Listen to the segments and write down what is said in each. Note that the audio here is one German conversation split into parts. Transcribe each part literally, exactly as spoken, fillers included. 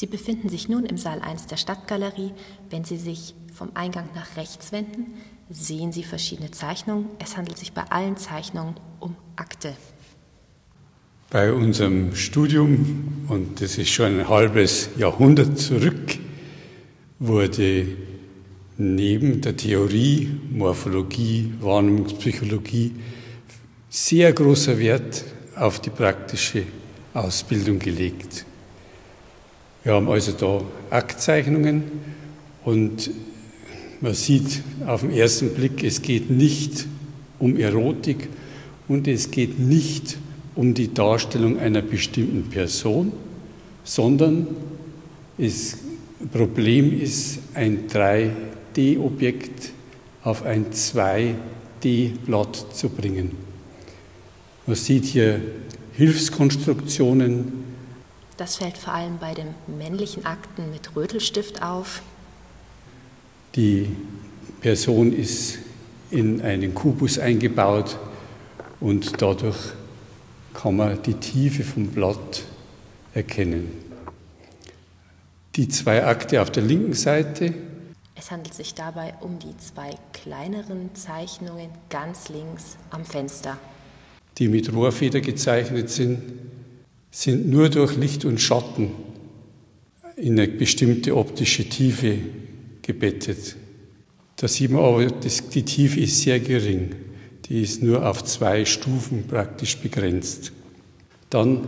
Sie befinden sich nun im Saal eins der Stadtgalerie. Wenn Sie sich vom Eingang nach rechts wenden, sehen Sie verschiedene Zeichnungen. Es handelt sich bei allen Zeichnungen um Akte. Bei unserem Studium, und das ist schon ein halbes Jahrhundert zurück, wurde neben der Theorie, Morphologie, Wahrnehmungspsychologie sehr großer Wert auf die praktische Ausbildung gelegt. Wir haben also da Aktzeichnungen und man sieht auf den ersten Blick, es geht nicht um Erotik und es geht nicht um die Darstellung einer bestimmten Person, sondern das Problem ist, ein drei D Objekt auf ein zwei D Blatt zu bringen. Man sieht hier Hilfskonstruktionen. Das fällt vor allem bei den männlichen Akten mit Rötelstift auf. Die Person ist in einen Kubus eingebaut und dadurch kann man die Tiefe vom Blatt erkennen. Die zwei Akte auf der linken Seite. Es handelt sich dabei um die zwei kleineren Zeichnungen ganz links am Fenster. Die mit Rohrfeder gezeichnet sind, sind nur durch Licht und Schatten in eine bestimmte optische Tiefe gebettet. Da sieht man aber, dass die Tiefe ist sehr gering. Die ist nur auf zwei Stufen praktisch begrenzt. Dann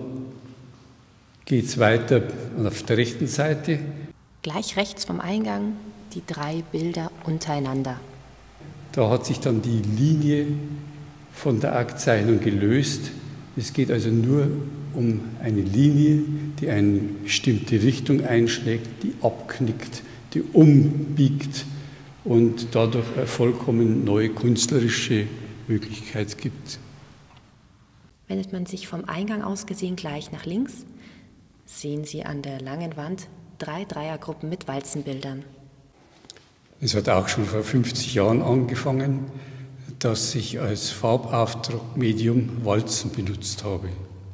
geht es weiter auf der rechten Seite. Gleich rechts vom Eingang die drei Bilder untereinander. Da hat sich dann die Linie von der Aktzeichnung gelöst. Es geht also nur um eine Linie, die eine bestimmte Richtung einschlägt, die abknickt, die umbiegt und dadurch eine vollkommen neue künstlerische Möglichkeit gibt. Wendet man sich vom Eingang aus gesehen gleich nach links, sehen Sie an der langen Wand drei Dreiergruppen mit Walzenbildern. Es hat auch schon vor fünfzig Jahren angefangen, dass ich als Farbaufdruckmedium Walzen benutzt habe.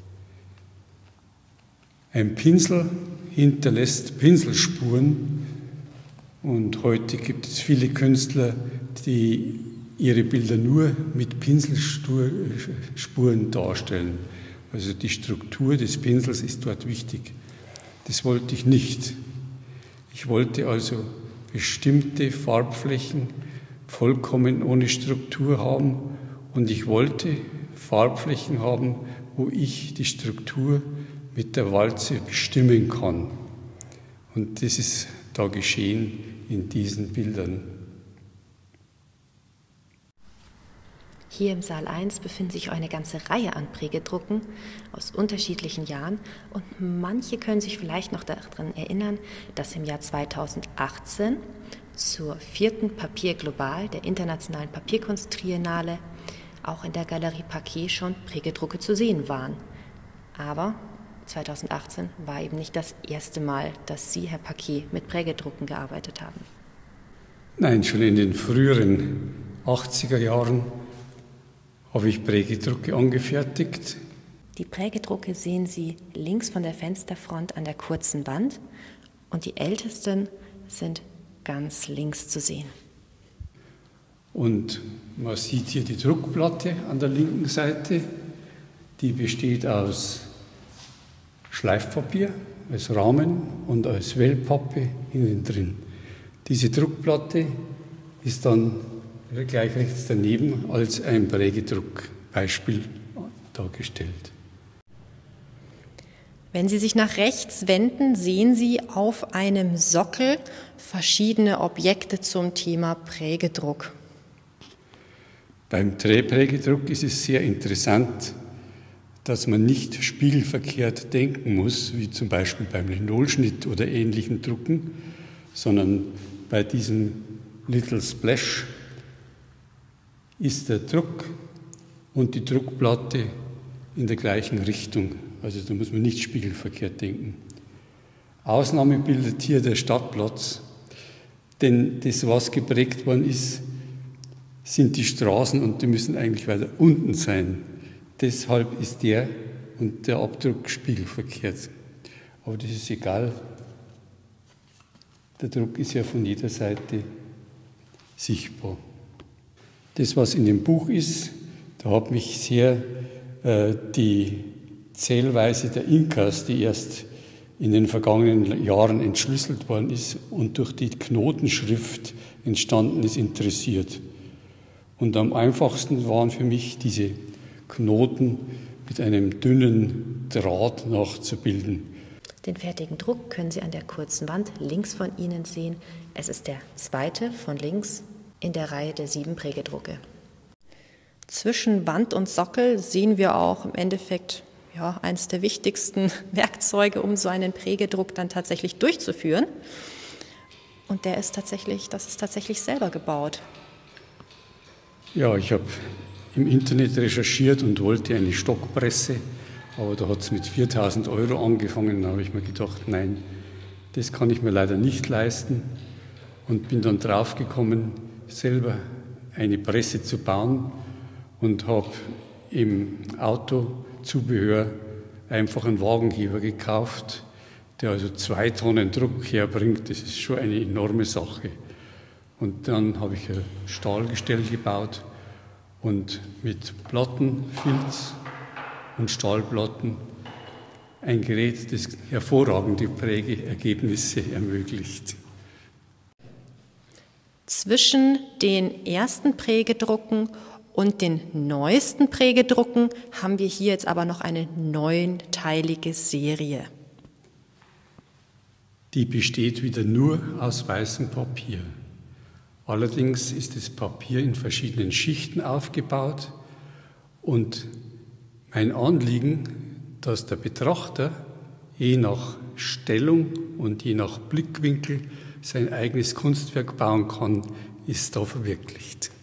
Ein Pinsel hinterlässt Pinselspuren und heute gibt es viele Künstler, die ihre Bilder nur mit Pinselspuren darstellen. Also die Struktur des Pinsels ist dort wichtig. Das wollte ich nicht. Ich wollte also bestimmte Farbflächen vollkommen ohne Struktur haben und ich wollte Farbflächen haben, wo ich die Struktur mit der Walze bestimmen kann. Und das ist da geschehen in diesen Bildern. Hier im Saal eins befinden sich eine ganze Reihe an Prägedrucken aus unterschiedlichen Jahren und manche können sich vielleicht noch daran erinnern, dass im Jahr zweitausendachtzehn zur vierten Papier Global der Internationalen Papierkunst-Triennale auch in der Galerie Paquet schon Prägedrucke zu sehen waren. Aber zweitausendachtzehn war eben nicht das erste Mal, dass Sie, Herr Paquet, mit Prägedrucken gearbeitet haben. Nein, schon in den früheren achtziger Jahren habe ich Prägedrucke angefertigt. Die Prägedrucke sehen Sie links von der Fensterfront an der kurzen Wand und die ältesten sind ganz links zu sehen. Und man sieht hier die Druckplatte an der linken Seite, die besteht aus Schleifpapier als Rahmen und als Wellpappe innen drin. Diese Druckplatte ist dann gleich rechts daneben als ein Prägedruckbeispiel dargestellt. Wenn Sie sich nach rechts wenden, sehen Sie auf einem Sockel verschiedene Objekte zum Thema Prägedruck. Beim Drehprägedruck ist es sehr interessant, dass man nicht spiegelverkehrt denken muss, wie zum Beispiel beim Linolschnitt oder ähnlichen Drucken, sondern bei diesem Little Splash ist der Druck und die Druckplatte in der gleichen Richtung. Also da muss man nicht spiegelverkehrt denken. Ausnahme bildet hier der Stadtplatz, denn das, was geprägt worden ist, sind die Straßen und die müssen eigentlich weiter unten sein. Deshalb ist der und der Abdruck spiegelverkehrt. Aber das ist egal, Der Druck ist ja von jeder Seite sichtbar. Das, was in dem Buch ist, da hat mich sehr äh, die Zählweise der Inkas, die erst in den vergangenen Jahren entschlüsselt worden ist und durch die Knotenschrift entstanden ist, interessiert. Und am einfachsten waren für mich diese Knoten mit einem dünnen Draht nachzubilden. Den fertigen Druck können Sie an der kurzen Wand links von Ihnen sehen. Es ist der zweite von links in der Reihe der sieben Prägedrucke. Zwischen Wand und Sockel sehen wir auch im Endeffekt ja, eines der wichtigsten Werkzeuge, um so einen Prägedruck dann tatsächlich durchzuführen. Und der ist tatsächlich, das ist tatsächlich selber gebaut. Ja, ich habe im Internet recherchiert und wollte eine Stockpresse, aber da hat es mit viertausend Euro angefangen. Da habe ich mir gedacht, nein, das kann ich mir leider nicht leisten und bin dann draufgekommen, selber eine Presse zu bauen und habe im Autozubehör einfach einen Wagenheber gekauft, der also zwei Tonnen Druck herbringt. Das ist schon eine enorme Sache. Und dann habe ich ein Stahlgestell gebaut und mit Platten, Filz und Stahlplatten ein Gerät, das hervorragende Prägeergebnisse ermöglicht. Zwischen den ersten Prägedrucken und den neuesten Prägedrucken haben wir hier jetzt aber noch eine neunteilige Serie. Die besteht wieder nur aus weißem Papier. Allerdings ist das Papier in verschiedenen Schichten aufgebaut und mein Anliegen, dass der Betrachter je nach Stellung und je nach Blickwinkel sein eigenes Kunstwerk bauen kann, ist da verwirklicht.